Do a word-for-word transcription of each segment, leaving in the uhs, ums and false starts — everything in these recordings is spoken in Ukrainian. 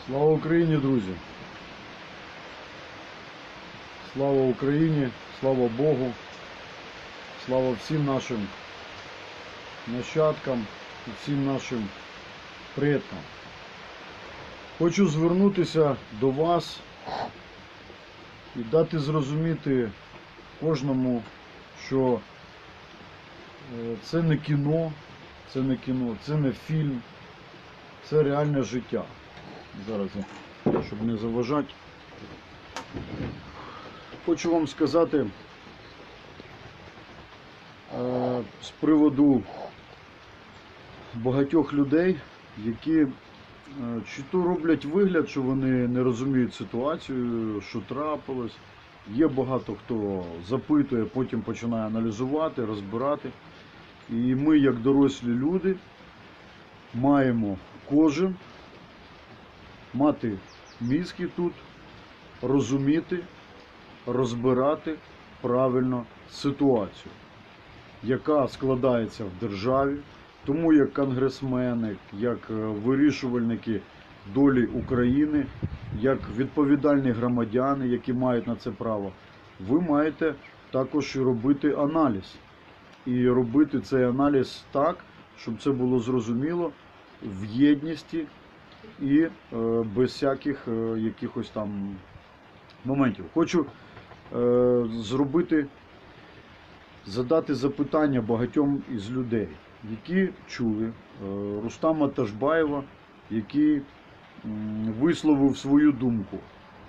Слава Україні, друзі! Слава Україні, слава Богу, слава всім нашим нащадкам, всім нашим предкам. Хочу звернутися до вас і дати зрозуміти кожному, що це не кіно, це не кіно, це не фільм, це реальне життя. Зараз, щоб не заважати, хочу вам сказати е, з приводу багатьох людей, які е, чи то роблять вигляд, що вони не розуміють ситуацію, що трапилось. Є багато хто запитує, потім починає аналізувати, розбирати. І ми, як дорослі люди, маємо кожен мати мізки тут, розуміти, розбирати правильно ситуацію, яка складається в державі. Тому як конгресмени, як вирішувальники долі України, як відповідальні громадяни, які мають на це право, ви маєте також робити аналіз. І робити цей аналіз так, щоб це було зрозуміло, в єдності і е, без всяких е, якихось там моментів. Хочу е, зробити, задати запитання багатьом із людей, які чули е, Рустама Ташбаєва, який м, висловив свою думку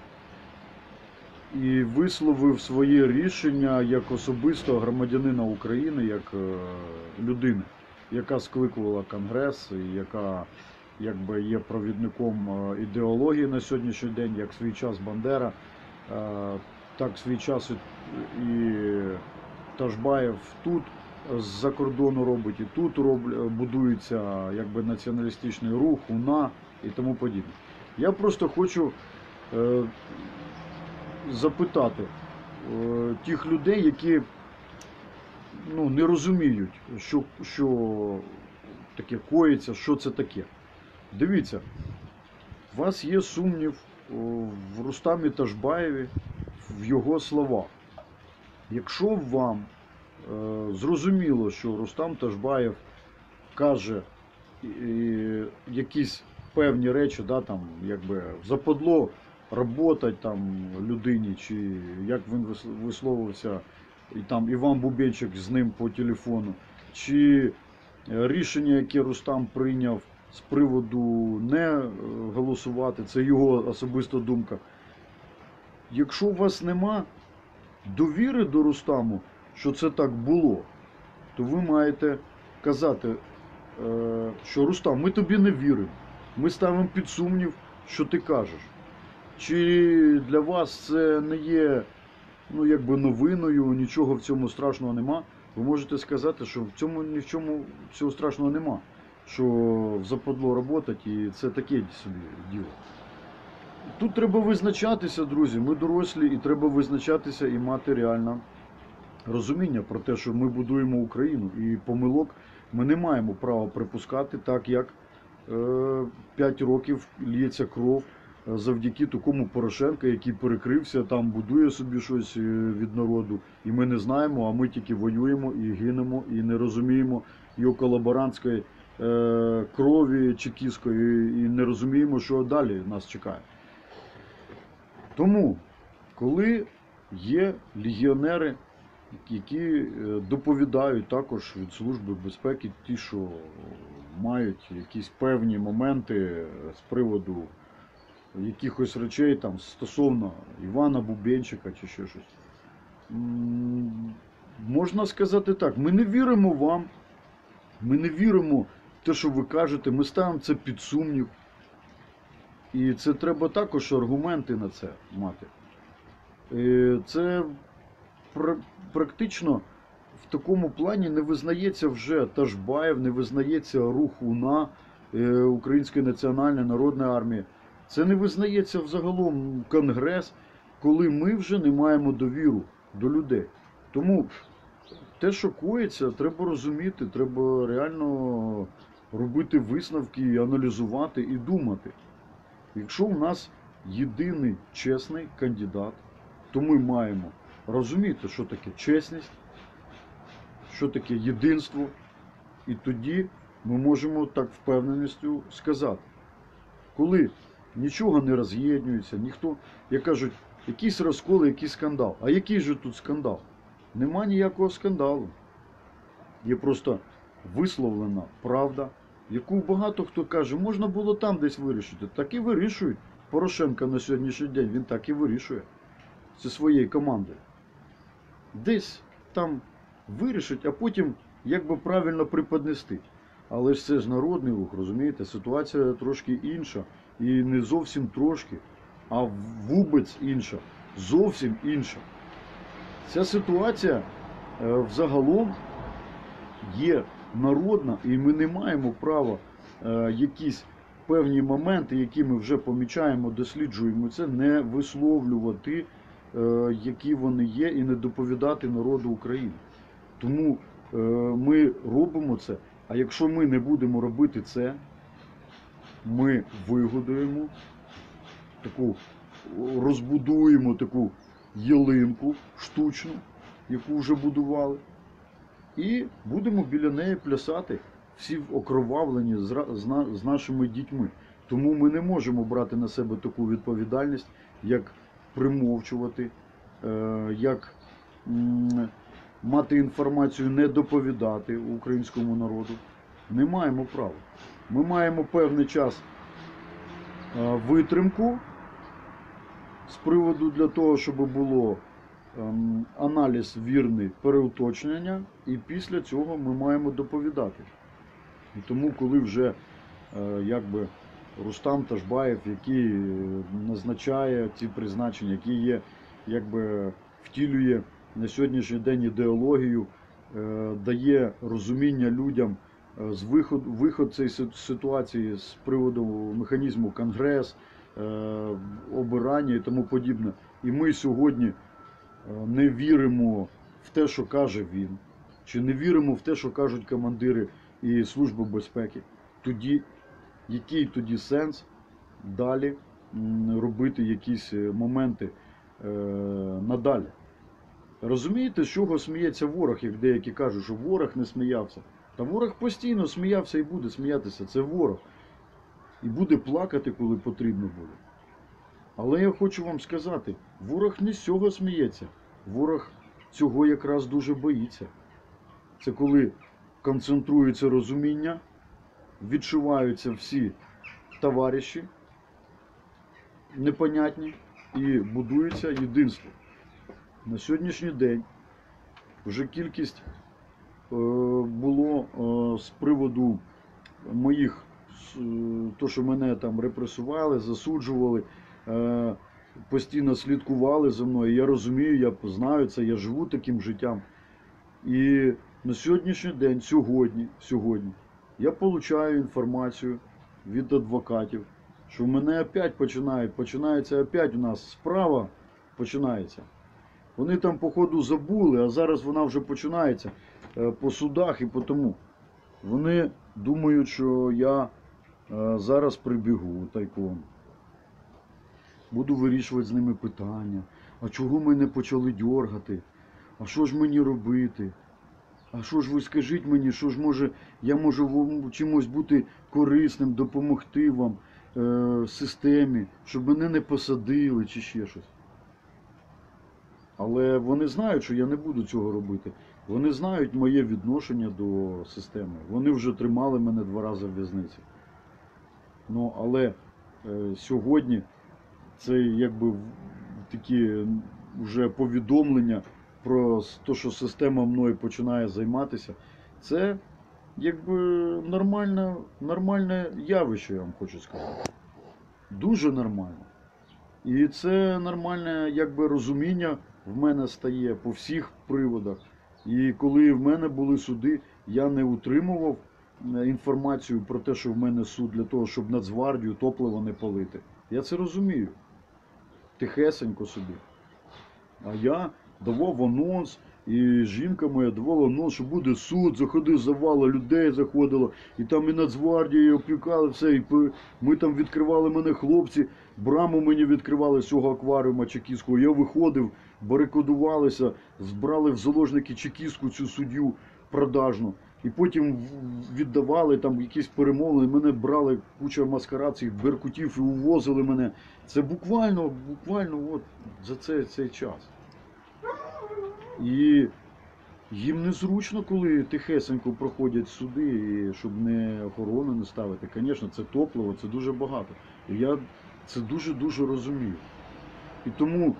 і висловив своє рішення як особистого громадянина України, як е, людини, яка скликувала Конгрес, і яка якби є провідником ідеології на сьогоднішній день, як свій час Бандера, так свій час і Ташбаєв тут з-за кордону робить, і тут будується якби націоналістичний рух, УНА і тому подібне. Я просто хочу е, запитати е, тих людей, які ну, не розуміють, що, що таке коїться, що це таке. Дивіться, у вас є сумнів в Рустамі Ташбаєві, в його словах. Якщо вам е, зрозуміло, що Рустам Ташбаєв каже е, якісь певні речі, да, там, якби западло роботать там людині, чи як він висловився, і там Іван Бубенчик з ним по телефону, чи рішення, яке Рустам прийняв з приводу не голосувати, це його особиста думка. Якщо у вас нема довіри до Рустаму, що це так було, то ви маєте казати, що Рустам, ми тобі не віримо, ми ставимо під сумнів, що ти кажеш. Чи для вас це не є ну, якби новиною, нічого в цьому страшного нема? Ви можете сказати, що в цьому ні в чому цього страшного нема, що западло роботати, і це таке собі діло. Тут треба визначатися, друзі, ми дорослі, і треба визначатися і мати реальне розуміння про те, що ми будуємо Україну, і помилок ми не маємо права припускати, так як е, п'ять років лється кров завдяки такому Порошенку, який перекрився, там будує собі щось від народу, і ми не знаємо, а ми тільки воюємо і гинемо, і не розуміємо його колаборантської е, крові чекістської, і не розуміємо, що далі нас чекає. Тому, коли є легіонери, які доповідають також від Служби безпеки, ті, що мають якісь певні моменти з приводу якихось речей там стосовно Івана Бубенчика чи ще щось, можна сказати так, ми не віримо вам, ми не віримо в те, що ви кажете, ми ставимо це під сумнів. І це треба також аргументи на це мати. Це практично в такому плані не визнається вже Ташбаєв, не визнається рух УНА, Української національної народної армії. Це не визнається взагалом Конгрес, коли ми вже не маємо довіру до людей. Тому те, що коїться, треба розуміти, треба реально робити висновки, аналізувати і думати. Якщо у нас єдиний чесний кандидат, то ми маємо розуміти, що таке чесність, що таке єдинство, і тоді ми можемо так впевненістю сказати. Коли нічого не роз'єднується, ніхто, як кажуть, якийсь розкол, якийсь скандал. А який же тут скандал? Нема ніякого скандалу. Є просто висловлена правда, яку багато хто каже, можна було там десь вирішити. Так і вирішують. Порошенко на сьогоднішній день, він так і вирішує зі своєю командою. Десь там вирішить, а потім як би правильно преподнести. Але ж це ж народний рух, розумієте? Ситуація трошки інша. І не зовсім трошки, а вубець інша. Зовсім інша. Ця ситуація е, взагалом є народна, і ми не маємо права е, якісь певні моменти, які ми вже помічаємо, досліджуємо це, не висловлювати, е, які вони є, і не доповідати народу України. Тому е, ми робимо це, а якщо ми не будемо робити це, ми вигодуємо таку, розбудуємо таку ялинку штучну, яку вже будували, і будемо біля неї плясати всі окровавлені з нашими дітьми. Тому ми не можемо брати на себе таку відповідальність, як примовчувати, як мати інформацію, не доповідати українському народу. Не маємо права. Ми маємо певний час витримку з приводу для того, щоб було аналіз вірний, переуточнення, і після цього ми маємо доповідати. І тому, коли вже якби Рустам Ташбаєв, який назначає ці призначення, який є, якби втілює на сьогоднішній день ідеологію, дає розуміння людям з виход, виход цієї ситуації з приводу механізму Конгрес, обирання і тому подібне. І ми сьогодні не віримо в те, що каже він, чи не віримо в те, що кажуть командири і Служби безпеки, тоді який тоді сенс далі робити якісь моменти надалі? Розумієте, з чого сміється ворог, як деякі кажуть, що ворог не сміявся? Та ворог постійно сміявся і буде сміятися, це ворог. І буде плакати, коли потрібно буде. Але я хочу вам сказати, ворог не з цього сміється. Ворог цього якраз дуже боїться. Це коли концентрується розуміння, відчуваються всі товариші непонятні і будується єдинство. На сьогоднішній день вже кількість було з приводу моїх, то, що мене там репресували, засуджували, постійно слідкували за мною. Я розумію, я знаю це, я живу таким життям. І на сьогоднішній день, сьогодні, сьогодні, я отримую інформацію від адвокатів, що в мене опять починають, починається опять у нас справа, починається. Вони там, походу, забули, а зараз вона вже починається по судах і по тому. Вони думають, що я зараз прибігу тайком. Буду вирішувати з ними питання. А чого ми не почали дьоргати? А що ж мені робити? А що ж ви скажіть мені, що ж може, я можу чимось бути корисним, допомогти вам, е, системі, щоб мене не посадили чи ще щось. Але вони знають, що я не буду цього робити. Вони знають моє відношення до системи. Вони вже тримали мене два рази в в'язниці. Ну, але е, сьогодні це якби такі вже повідомлення про те, що система мною починає займатися. Це якби нормальне, нормальне явище, я вам хочу сказати. Дуже нормально. І це нормальне якби розуміння в мене стає по всіх приводах. І коли в мене були суди, я не утримував інформацію про те, що в мене суд для того, щоб Нацгвардію топливо не палити. Я це розумію. Тихесенько собі. А я давав анонс І жінка моя давала, ну, що буде суд, заходив, завала людей заходило, і там і Нацгвардія, і опікали все, і ми там відкривали мене хлопці, браму мені відкривали з цього акваріума чекістського, я виходив, барикадувалися, збрали в заложники чекістську цю суддю продажну, і потім віддавали там якісь перемовини, мене брали куча маскарад цих беркутів і увозили мене. Це буквально, буквально от за цей, цей час. І їм незручно, коли тихесенько проходять суди, і щоб не охорону не ставити. Звісно, це топливо, це дуже багато. І я це дуже-дуже розумію. І тому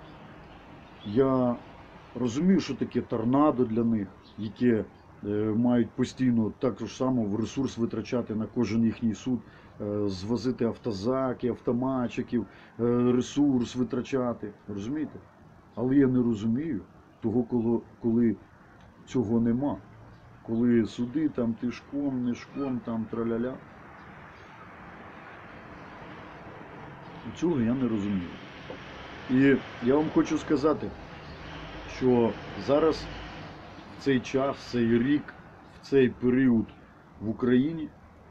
я розумію, що таке торнадо для них, яке е, мають постійно так ж само в ресурс витрачати на кожен їхній суд, е, звозити автозаки, автоматчиків, е, ресурс витрачати. Розумієте? Але я не розумію того, коли, коли цього нема. Коли суди там тишком, нишком, там траля-ля. Цього я не розумію. І я вам хочу сказати, що зараз в цей час, в цей рік, в цей період в Україні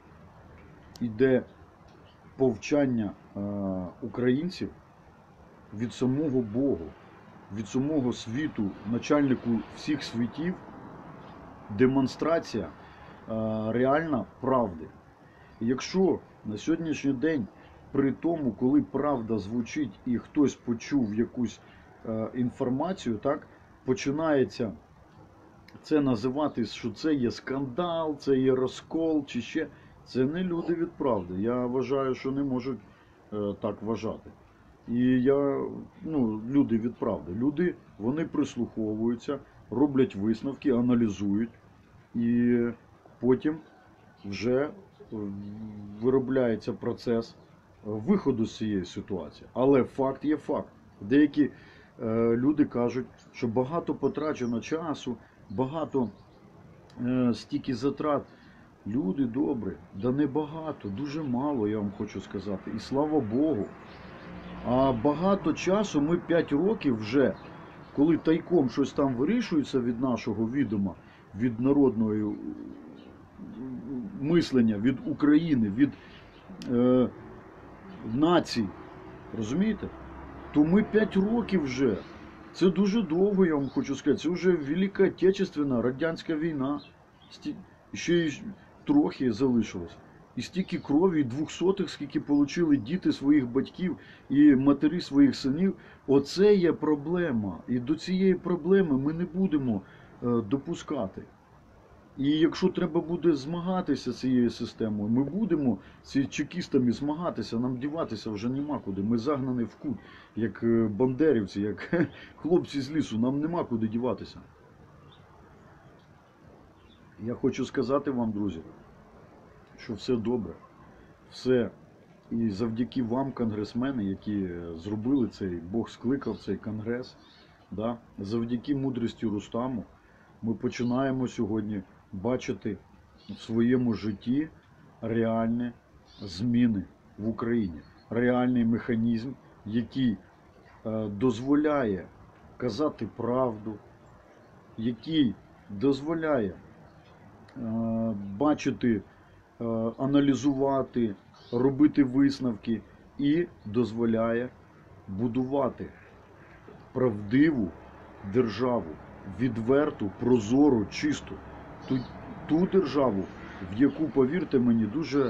йде повчання е, українців від самого Богу, від самого світу, начальнику всіх світів, демонстрація е, реальна правди. І якщо на сьогоднішній день, при тому, коли правда звучить і хтось почув якусь е, інформацію, так, починається це називати, що це є скандал, це є розкол чи ще, це не люди від правди. Я вважаю, що не можуть е, так вважати. І я, ну, люди від правди. Люди, вони прислуховуються, роблять висновки, аналізують і потім вже виробляється процес виходу з цієї ситуації. Але факт є факт. Деякі е, люди кажуть, що багато потрачено часу, багато е, стільки затрат. Люди добрі, да не багато, дуже мало, я вам хочу сказати. І слава Богу. А багато часу, ми п'ять років вже, коли тайком щось там вирішується від нашого відома, від народного мислення, від України, від е, націй, розумієте? То ми п'ять років вже, це дуже довго, я вам хочу сказати, це вже Велика Отечественна, радянська війна, ще й трохи залишилось. І стільки крові, і двохсотих, скільки отримали діти своїх батьків і матері своїх синів, оце є проблема. І до цієї проблеми ми не будемо е, допускати. І якщо треба буде змагатися з цією системою, ми будемо з чекістами змагатися, нам діватися вже нема куди. Ми загнані в кут, як бандерівці, як хлопці з лісу, нам нема куди діватися. Я хочу сказати вам, друзі, що все добре, все, і завдяки вам, конгресмени, які зробили цей, Бог скликав цей конгрес, да, завдяки мудрості Рустаму, ми починаємо сьогодні бачити в своєму житті реальні зміни в Україні, реальний механізм, який е, дозволяє казати правду, який дозволяє е, бачити, аналізувати, робити висновки і дозволяє будувати правдиву державу, відверту, прозору, чисту. Ту, ту державу, в яку, повірте мені, дуже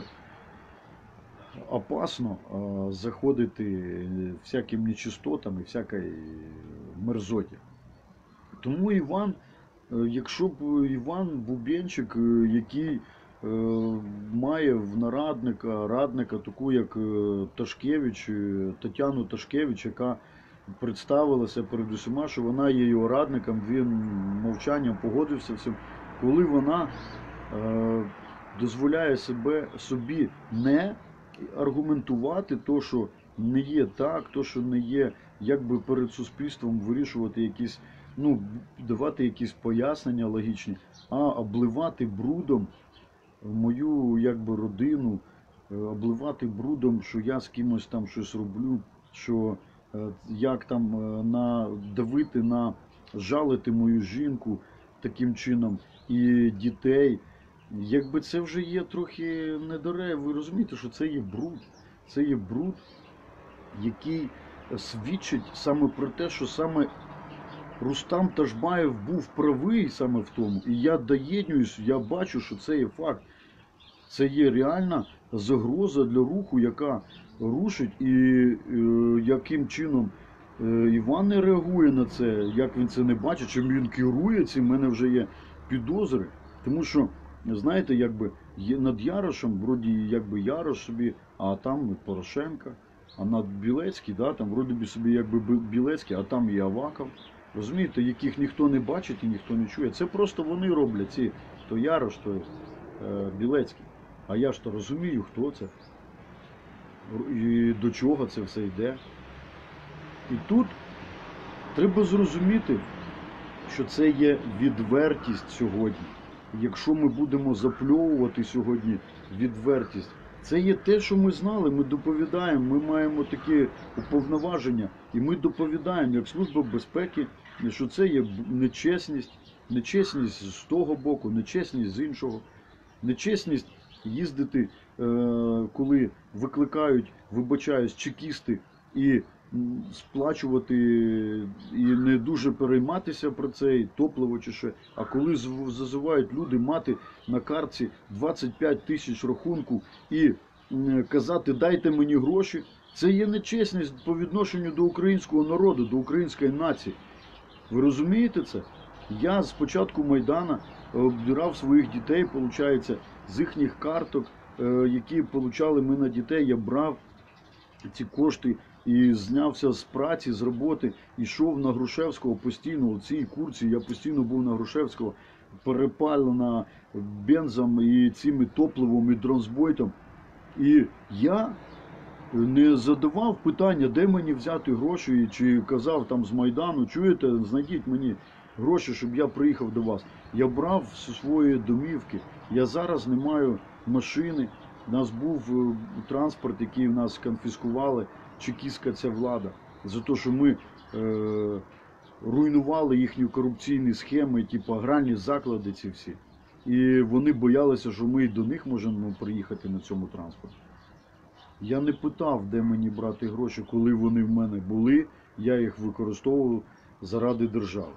опасно а, заходити всяким нечистотам і всякій мерзоті. Тому Іван, якщо б Іван Бубенчик, який має в нарадника, радника, таку як Ташкевич, Тетяну Ташкевич, яка представилася перед усіма, що вона є його радником, він мовчанням погодився всім, коли вона е, дозволяє себе, собі не аргументувати то, що не є так, то, що не є, якби перед суспільством вирішувати якісь, ну, давати якісь пояснення логічні, а обливати брудом мою, якби, родину, обливати брудом, що я з кимось там щось роблю, що як там надавити на жалити мою жінку таким чином і дітей. Якби це вже є трохи недоре, ви розумієте, що це є бруд. Це є бруд, який свідчить саме про те, що саме Рустам Ташбаєв був правий саме в тому. І я доєднююсь, я бачу, що це є факт. Це є реальна загроза для руху, яка рушить, і е, яким чином е, Іван не реагує на це, як він це не бачить, чим він керує цим, в мене вже є підозри. Тому що, знаєте, якби є над Ярошем, вроді якби Ярош собі, а там Порошенко, а над Білецький, да, там вроді би собі якби Білецький, а там і Аваков. Розумієте, яких ніхто не бачить і ніхто не чує. Це просто вони роблять, ці, то Ярош, то е, Білецький. А я ж то розумію, хто це, і до чого це все йде. І тут треба зрозуміти, що це є відвертість сьогодні. Якщо ми будемо запльовувати сьогодні відвертість, це є те, що ми знали, ми доповідаємо, ми маємо такі уповноваження, і ми доповідаємо, як Служба безпеки, що це є нечесність, нечесність з того боку, нечесність з іншого, нечесність їздити, коли викликають, вибачаюсь, чекісти і сплачувати, і не дуже перейматися про це, і топливо чи ще. А коли зазивають люди мати на картці двадцять п'ять тисяч рахунку і казати «дайте мені гроші», це є нечесність по відношенню до українського народу, до української нації. Ви розумієте це? Я з початку Майдану обдирав своїх дітей, виходить, з їхніх карток, які отримали ми на дітей, я брав ці кошти і знявся з праці, з роботи, йшов на Грушевського постійно, у цій курці, я постійно був на Грушевського, перепалена бензом і цими топливом і дронзбойтом. І я не задавав питання, де мені взяти гроші, чи казав там з Майдану, чуєте, знайдіть мені гроші, щоб я приїхав до вас. Я брав зі своєї домівки, я зараз не маю машини, у нас був транспорт, який в нас конфіскували, чекістська ця влада, за те, що ми е, руйнували їхні корупційні схеми, типу гральні заклади ці всі. І вони боялися, що ми і до них можемо приїхати на цьому транспорті. Я не питав, де мені брати гроші, коли вони в мене були, я їх використовував заради держави.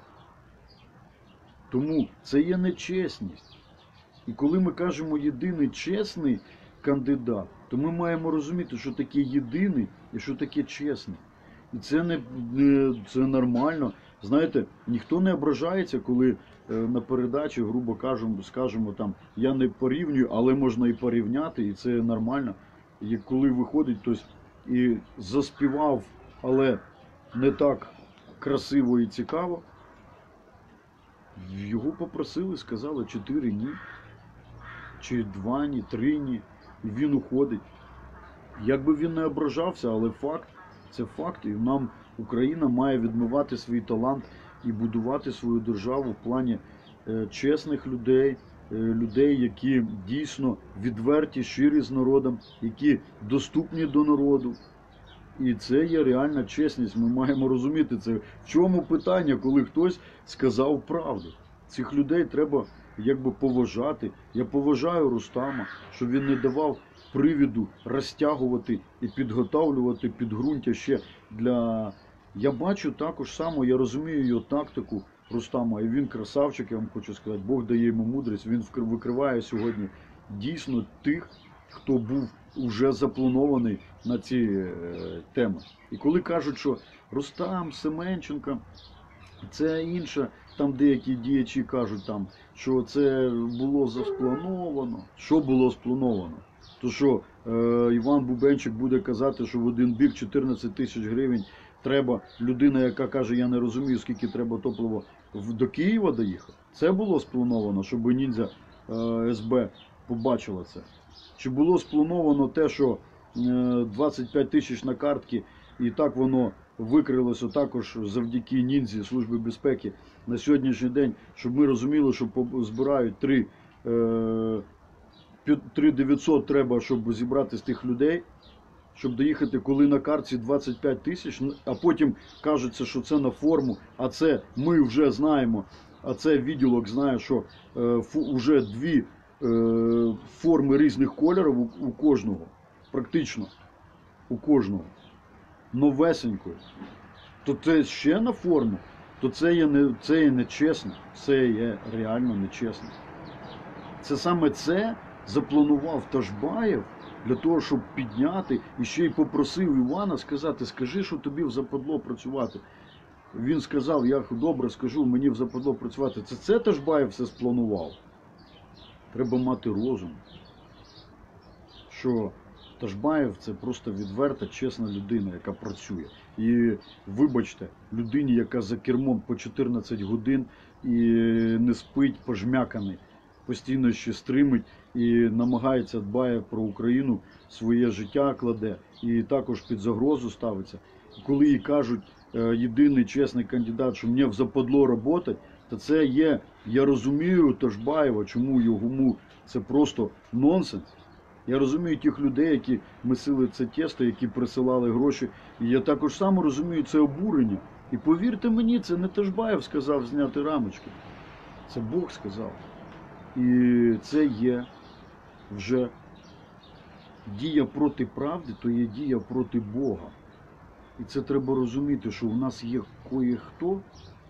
Тому це є нечесність. І коли ми кажемо єдиний чесний кандидат, то ми маємо розуміти, що таке єдиний і що таке чесний. І це не, не це нормально. Знаєте, ніхто не ображається, коли е, на передачі, грубо кажемо, скажемо, там, я не порівнюю, але можна і порівняти, і це нормально. І коли виходить хтось і заспівав, але не так красиво і цікаво, його попросили, сказали чотири ні, чи два ні, три ні, і він уходить. Якби він не ображався, але факт, це факт, і нам Україна має відмивати свій талант і будувати свою державу в плані е, чесних людей, е, людей, які дійсно відверті, щирі з народом, які доступні до народу. І це є реальна чесність, ми маємо розуміти це. В чому питання, коли хтось сказав правду? Цих людей треба якби поважати. Я поважаю Рустама, що він не давав привіду розтягувати і підготовлювати підґрунтя ще для... Я бачу також само, я розумію його тактику Рустама, і він красавчик, я вам хочу сказати, Бог дає йому мудрість, він викриває сьогодні дійсно тих, хто був уже запланований на ці е, теми. І коли кажуть, що Рустам, Семенченко, це інше, там деякі діячі кажуть, там, що це було засплановано. Що було сплановано? То що е, Іван Бубенчик буде казати, що в один бік чотирнадцять тисяч гривень треба, людина, яка каже, я не розумію, скільки треба топлива, до Києва доїхати? Це було сплановано, щоб ніндзя е, ес бе побачила це? Чи було сплановано те, що двадцять п'ять тисяч на картки, і так воно викрилося також завдяки ніндзі Служби безпеки на сьогоднішній день, щоб ми розуміли, що збирають три тисячі дев'ятсот треба, щоб зібрати з тих людей, щоб доїхати, коли на карті двадцять п'ять тисяч, а потім кажеться, що це на форму, а це ми вже знаємо, а це відділок знає, що е, фу, вже дві е, форми різних кольорів у, у кожного, практично у кожного, новесенької, то це ще на форму, то це є, не, це є нечесно, це є реально нечесно. Це саме це запланував Ташбаєв для того, щоб підняти, і ще й попросив Івана сказати, скажи, що тобі взападло працювати. Він сказав, я добре скажу, мені взападло працювати. Це це Ташбаєв все спланував. Треба мати розум, що Ташбаєв це просто відверта, чесна людина, яка працює. І вибачте, людині, яка за кермом по чотирнадцять годин і не спить, пожмяканий, постійно ще стримить і намагається, дбає про Україну, своє життя кладе і також під загрозу ставиться. Коли їй кажуть, єдиний чесний кандидат, що мені западло працювати, то це є, я розумію Ташбаєва, чому йому це просто нонсенс. Я розумію тих людей, які месили це тесто, які присилали гроші. І я також сам розумію це обурення. І повірте мені, це не Ташбаєв сказав зняти рамочки. Це Бог сказав. І це є вже дія проти правди, то є дія проти Бога. І це треба розуміти, що у нас є кое-хто,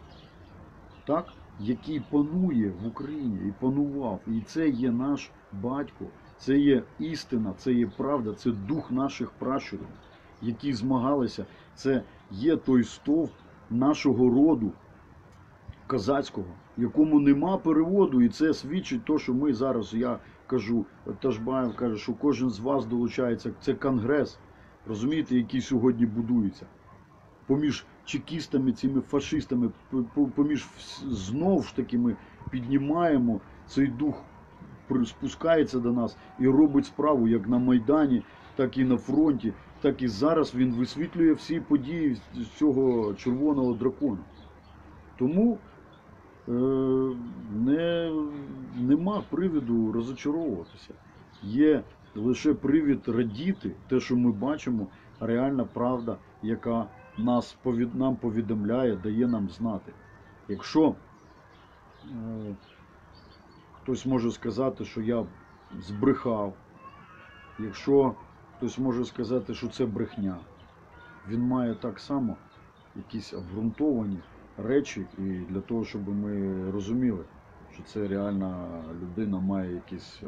так, який панує в Україні і панував. І це є наш батько, це є істина, це є правда, це дух наших пращурів, які змагалися. Це є той стовп нашого роду козацького, якому нема переводу. І це свідчить те, що ми зараз, я кажу, Ташбаєв каже, що кожен з вас долучається. Це конгрес, розумієте, який сьогодні будується. Поміж чекістами, цими фашистами, поміж знов ж таки ми піднімаємо цей дух, спускається до нас і робить справу як на Майдані, так і на фронті, так і зараз він висвітлює всі події з цього червоного дракона. Тому е, не, нема приводу розочаровуватися. Є лише привід радіти, те, що ми бачимо, реальна правда, яка нас, нам повідомляє, дає нам знати. Якщо е, хтось може сказати, що я збрехав, якщо хтось може сказати, що це брехня, він має так само якісь обґрунтовані речі, і для того, щоб ми розуміли, що це реальна людина має якісь,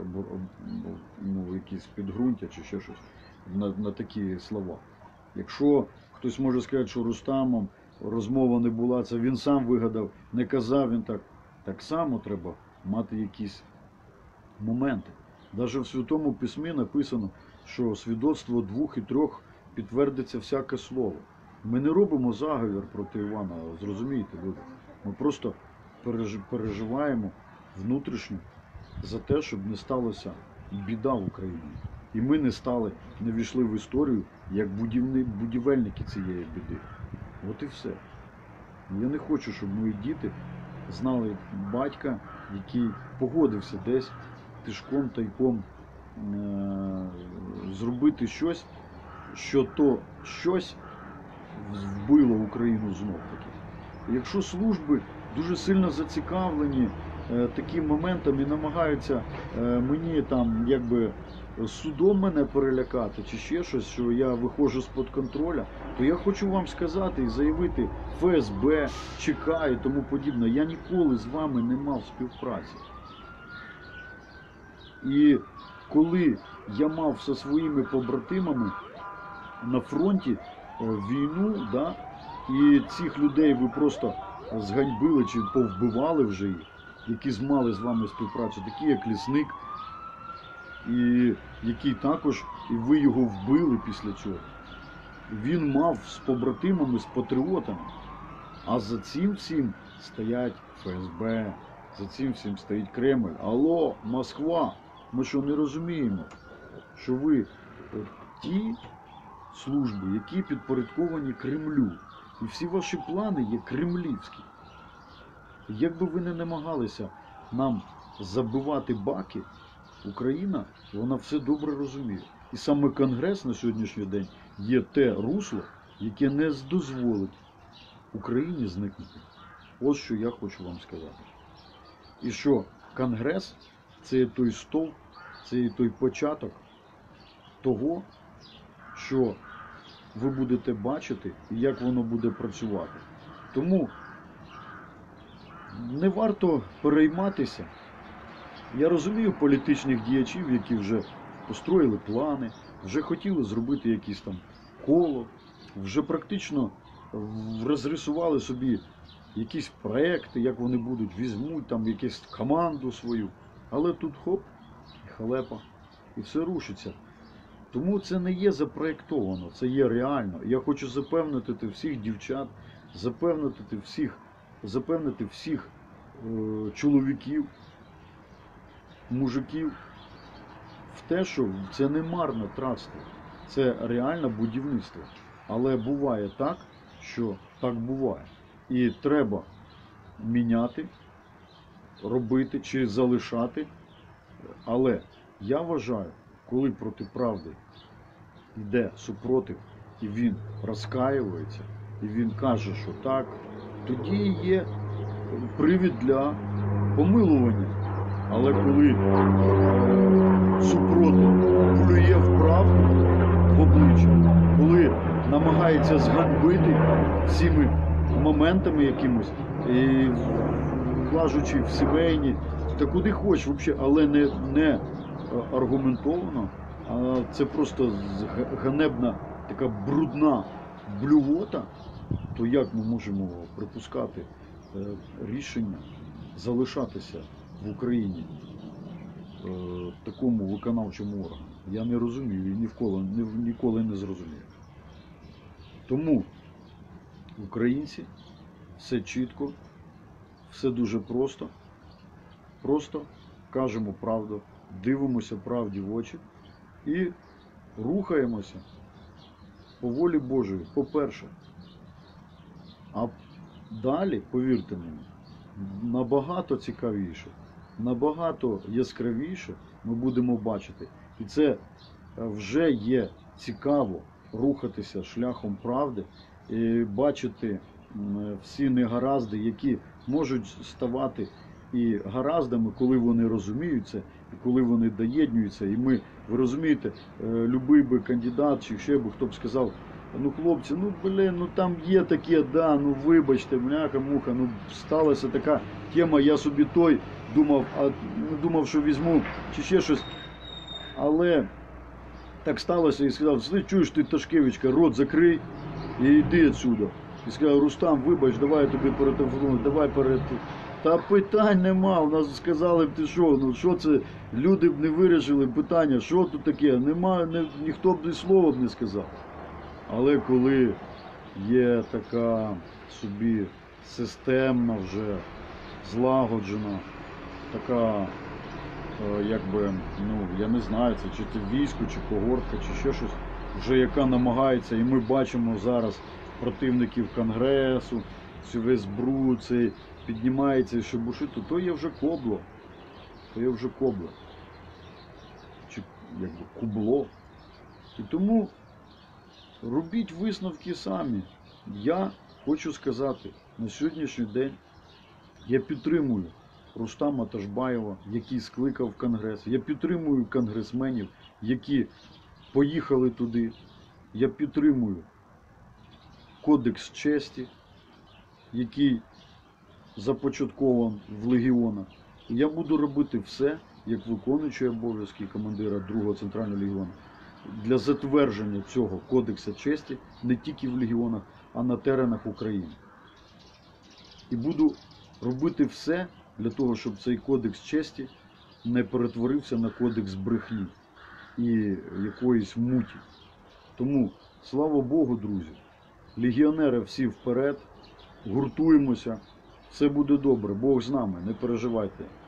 ну, якісь підґрунтя чи ще щось на, на такі слова. Якщо хтось може сказати, що Рустамом розмова не була, це він сам вигадав, не казав він так, так само треба мати якісь моменти. Навіть в Святому Письмі написано, що свідоцтво двох і трьох підтвердиться всяке слово. Ми не робимо заговір проти Івана, зрозумійте, люди. Ми просто переживаємо внутрішньо за те, щоб не сталося біда в Україні. І ми не стали, не війшли в історію як будівні, будівельники цієї біди. От і все. Я не хочу, щоб мої діти знали батька, який погодився десь тишком, тайком е- зробити щось, що то щось вбило Україну знов таки. Якщо служби дуже сильно зацікавлені е, таким моментом і намагаються е, мені там якби судом мене перелякати чи ще щось, що я виходжу з-під контроля, то я хочу вам сказати і заявити Ф С Б, ЧК і тому подібне, я ніколи з вами не мав співпраці. І коли я мав зі своїми побратимами на фронті війну, да, і цих людей ви просто зганьбили чи повбивали вже їх, які змали з вами співпрацю, такі як Лісник, і який також, і ви його вбили після цього. Він мав з побратимами, з патріотами. А за цим всім стоять Ф С Б, за цим всім стоїть Кремль. Алло, Москва, ми що не розуміємо, що ви ті служби, які підпорядковані Кремлю. І всі ваші плани є кремлівські. Як би ви не намагалися нам забивати баки, Україна, вона все добре розуміє. І саме Конгрес на сьогоднішній день є те русло, яке не дозволить Україні зникнути. Ось що я хочу вам сказати. І що Конгрес – це є той стовп, це є той початок того, що ви будете бачити і як воно буде працювати. Тому не варто перейматися. Я розумію політичних діячів, які вже построїли плани, вже хотіли зробити якісь там коло, вже практично розрисували собі якісь проекти, як вони будуть, візьмуть там якусь команду свою. Але тут хоп, і халепа, і все рушиться. Тому це не є запроєктовано, це є реально. Я хочу запевнити всіх дівчат, запевнити всіх, запевнити всіх е, чоловіків, мужиків в те, що це не марнотратство, це реальне будівництво. Але буває так, що так буває. І треба міняти, робити чи залишати. Але я вважаю, коли проти правди йде супротив, і він розкаюється, і він каже, що так, тоді є привід для помилування. Але коли е, супротив плює в правду в обличчя, коли намагається зганьбити всіми моментами якимось, і влажучи в сімейні, та куди хочеш взагалі, але не, не аргументовано, а це просто ганебна, така брудна блювота, то як ми можемо припускати е, рішення залишатися в Україні е, такому виконавчому органу? Я не розумію і ніколи, ніколи не зрозумію. Тому українці, все чітко, все дуже просто. Просто кажемо правду, дивимося правді в очі і рухаємося по волі Божої, по-перше. А далі, повірте мені, набагато цікавіше, набагато яскравіше ми будемо бачити. І це вже є цікаво рухатися шляхом правди, і бачити всі негаразди, які можуть ставати і гараздами, коли вони розуміються, і коли вони доєднуються. І ми, ви розумієте, любий би кандидат, чи ще би хто б сказав, ну хлопці, ну блин, ну там є таке, да, ну вибачте, мляха-муха, ну сталася така тема, я собі той думав, а не думав, що візьму, чи ще щось. Але так сталося і сказав, ти чуєш ти, Ташкевичка, рот закрий і йди відсюди. І сказав, Рустам, вибач, давай я тобі перетелефоную, давай перед... Та питань нема, у нас сказали б, ти що, ну що це, люди б не вирішили питання, що тут таке, нема, не, ніхто б ні слова б не сказав. Але коли є така собі системна вже, злагоджена, така, якби, ну, я не знаю, це чи це військо, чи когортка, чи ще щось, вже яка намагається, і ми бачимо зараз противників Конгресу, що весь бруд цей піднімається і шебушить, то то є вже кобло, то є вже кобло, чи якби кубло. І тому робіть висновки самі. Я хочу сказати, на сьогоднішній день я підтримую Рустама Ташбаєва, який скликав Конгрес. Я підтримую конгресменів, які поїхали туди. Я підтримую Кодекс честі, який започаткований в легіонах. Я буду робити все, як виконуючий обов'язки командира другого центрального легіону, для затвердження цього Кодексу честі не тільки в легіонах, а на теренах України. І буду робити все для того, щоб цей Кодекс честі не перетворився на кодекс брехні і якоїсь муті. Тому, слава Богу, друзі, легіонери всі вперед, гуртуємося, все буде добре, Бог з нами, не переживайте.